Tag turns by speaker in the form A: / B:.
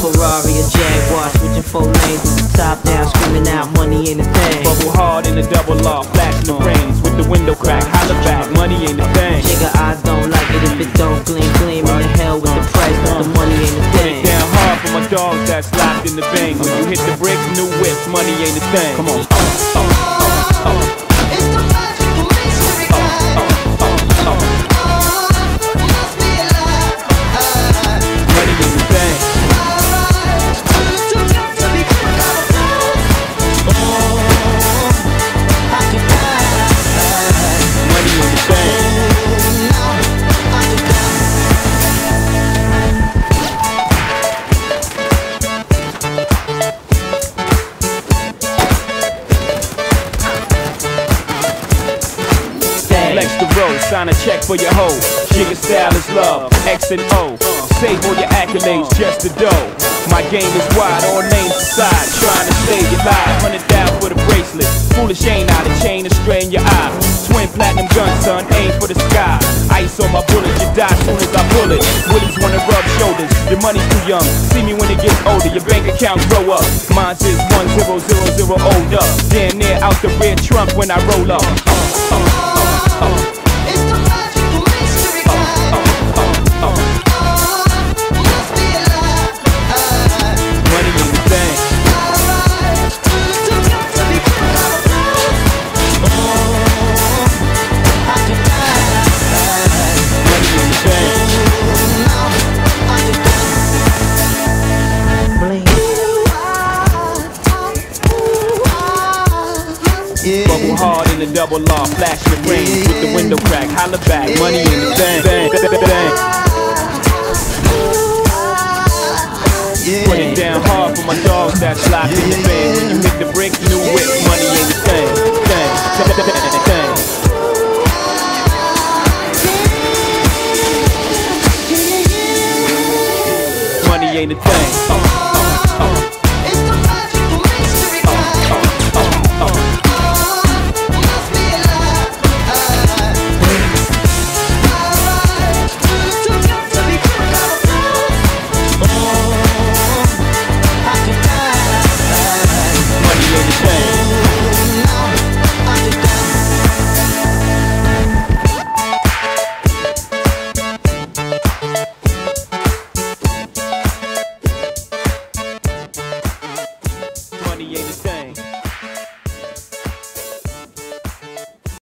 A: Ferrari or Jaguar, switching 4 lanes with the top down, screaming out money ain't a thing.
B: Bubble hard in the double law, flashing the brains with the window crack, holla back, money ain't a thing.
A: Nigga, I don't like it if it don't gleam, gleam in the hell with the price, but the money ain't a thing.
B: Put it down hard for my dogs that's locked in the bang. When you hit the bricks, new whips, money ain't a thing. Come on. Flex the road, sign a check for your hoe. Jigga style is love, X and O. Save all your accolades, just the dough. My game is wide, all names aside. Trying to save your life, 100,000 for the bracelet. Foolish ain't out, a chain and strain your eye. Twin platinum gun, son, aim for the sky. Ice on my bullet, you die soon as I pull it. Willies wanna rub shoulders, your money's too young. See me when it gets older, your bank account grow up. Mine is 1000 old up. Damn near out the rear trunk when I roll up. Bubble hard in the double law, flashing the brains with the window crack, holla back, money in the thing. Put it down hard for my dogs that's locked in the band. When you hit the bricks, new whip, money in the thing. Money ain't a thing.